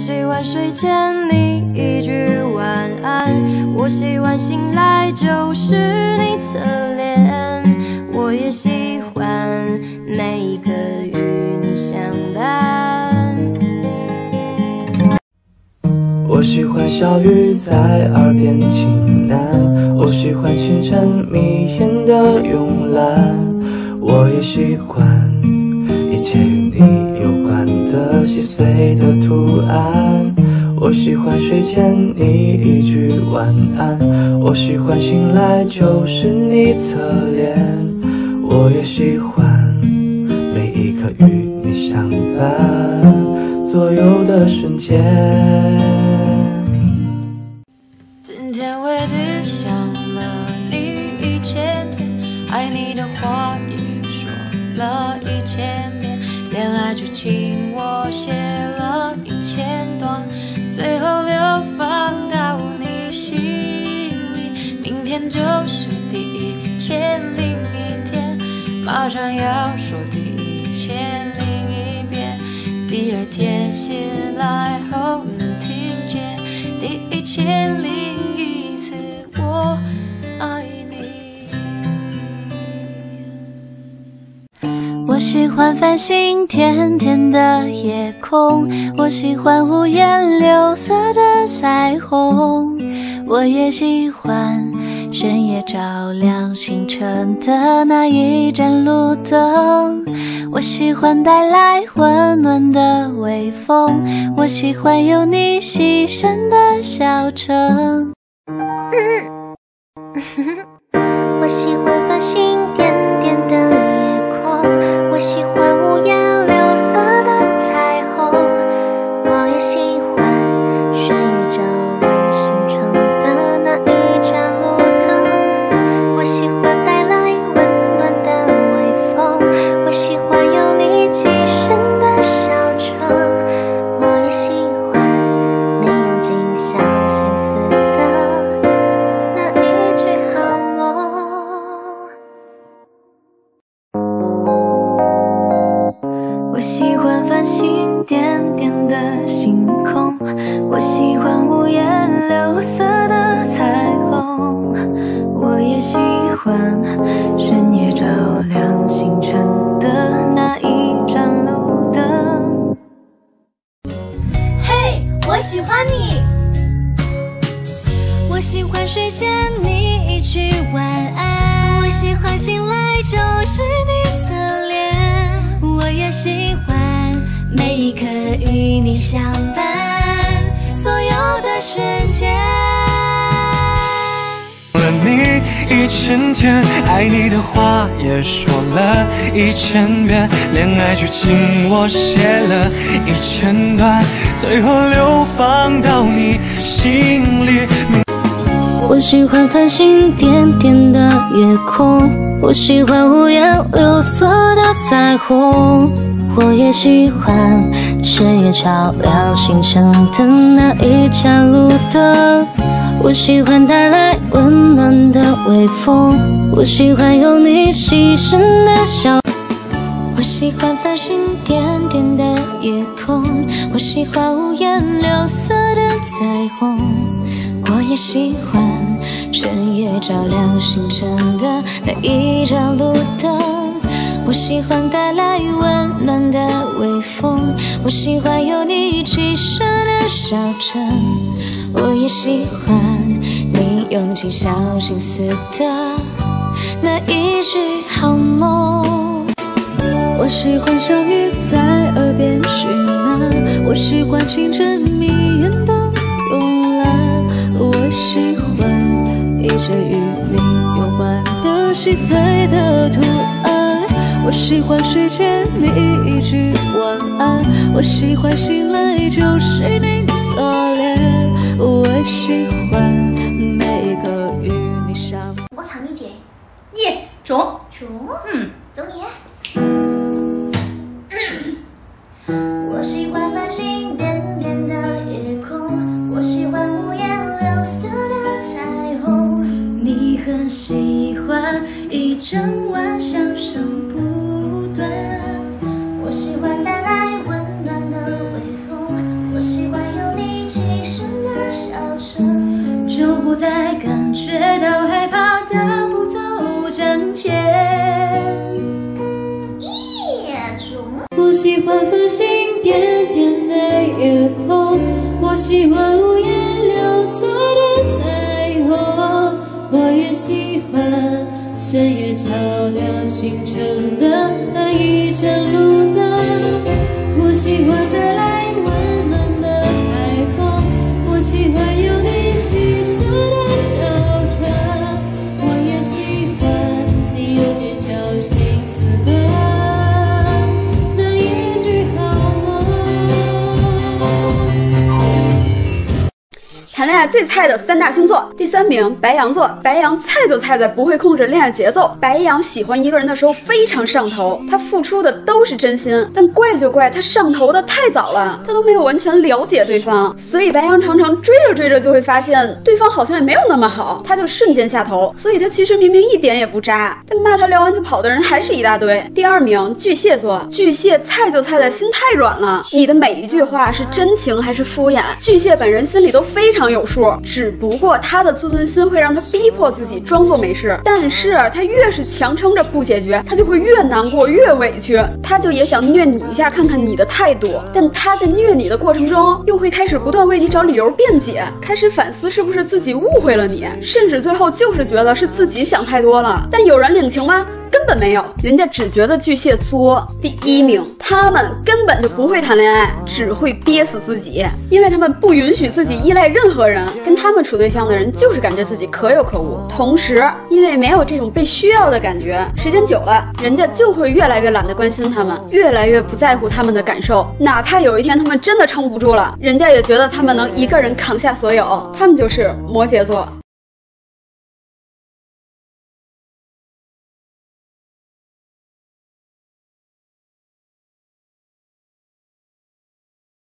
喜欢睡前你一句晚安，我喜欢醒来就是你侧脸，我也喜欢每一刻与你相伴。 我喜欢小雨在耳边轻喃，我喜欢清晨迷眼的慵懒，我也喜欢一切与你有关的细碎的图案。我喜欢睡前你一句晚安，我喜欢醒来就是你侧脸，我也喜欢每一刻与你相伴左右的瞬间。 今天我也只想了你1000天，爱你的话也说了1000遍，恋爱剧情我写了1000段，最后流放到你心里。明天就是第1001天，马上要说第1001遍，第二天醒来后能听见第1001次我爱你。 我喜欢繁星点点的夜空，我喜欢五颜六色的彩虹，我也喜欢深夜照亮星辰的那一盏路灯，我喜欢带来温暖的微风，我喜欢有你细声的小城。我喜欢繁星点点的夜空，我喜欢五颜六色的彩虹，我也喜欢深夜照亮星辰的那一盏路灯，我喜欢带来温暖的微风，我喜欢有你寄生的小城，我也喜欢你用尽小心思的那一句好梦。 我喜欢繁星点点的星空，我喜欢五颜六色的彩虹，我也喜欢深夜照亮星辰的那一盏路灯。 嘿，我喜欢你。 我喜欢睡前你一句晚安，我喜欢醒来就是你侧脸，我也喜欢每一刻与你相伴所有的瞬间。 了你1000天，爱你的话也说了1000遍，恋爱剧情我写了1000段，最后流放到你心里。 我喜欢繁星点点的夜空，我喜欢五颜六色的彩虹，我也喜欢深夜照亮星辰的那一盏路灯，我喜欢带来温暖的微风，我喜欢有你细声的笑。我喜欢繁星点点的夜空，我喜欢五颜六色的彩虹，我也喜欢深夜照亮星辰的那一盏路灯，我喜欢带来温暖的微风，我喜欢有你寄生的小城，我也喜欢你用尽小心思的那一句好梦。我喜欢小雨在耳边絮喃，我喜欢清晨迷眼的慵懒，我喜欢一切与你有关的细碎的图案，我喜欢睡前你一句晚安，我喜欢醒来就是你侧脸，我喜欢每一个与你相。 我唱你姐，耶，中，走你。我喜欢繁星点点的夜空，我喜欢五颜六色的彩虹，你很喜欢一整晚笑声不断，我喜欢带来温暖的微风，我喜欢有喜欢繁星点点的夜空，我喜欢五颜六色的彩虹，我也喜欢深夜照亮星辰的那一盏路灯，我喜欢带来温暖的海风，我喜欢有你细小的小船，我也喜欢你有件小心思的那一句好梦。 谈恋爱最菜的3大星座，第3名白羊座。白羊菜就菜在不会控制恋爱节奏。白羊喜欢一个人的时候非常上头，他付出的都是真心，但怪就怪他上头的太早了，他都没有完全了解对方，所以白羊常常追着追着就会发现对方好像也没有那么好，他就瞬间下头。所以他其实明明一点也不渣，但骂他聊完就跑的人还是一大堆。第2名巨蟹座。巨蟹菜就菜在心太软了，你的每一句话是真情还是敷衍，巨蟹本人心里都非常有数，只不过他的自尊心会让他逼迫自己装作没事，但是他越是强撑着不解决，他就会越难过越委屈，他就也想虐你一下看看你的态度，但他在虐你的过程中又会开始不断为你找理由辩解，开始反思是不是自己误会了你，甚至最后就是觉得是自己想太多了。但有人领情吗？根本没有，人家只觉得巨蟹作。第1名，他们根本就不会谈恋爱，只会憋死自己，因为他们不允许自己依赖任何人，跟他们处对象的人就是感觉自己可有可无。同时，因为没有这种被需要的感觉，时间久了，人家就会越来越懒得关心他们，越来越不在乎他们的感受。哪怕有一天他们真的撑不住了，人家也觉得他们能一个人扛下所有。他们就是摩羯座。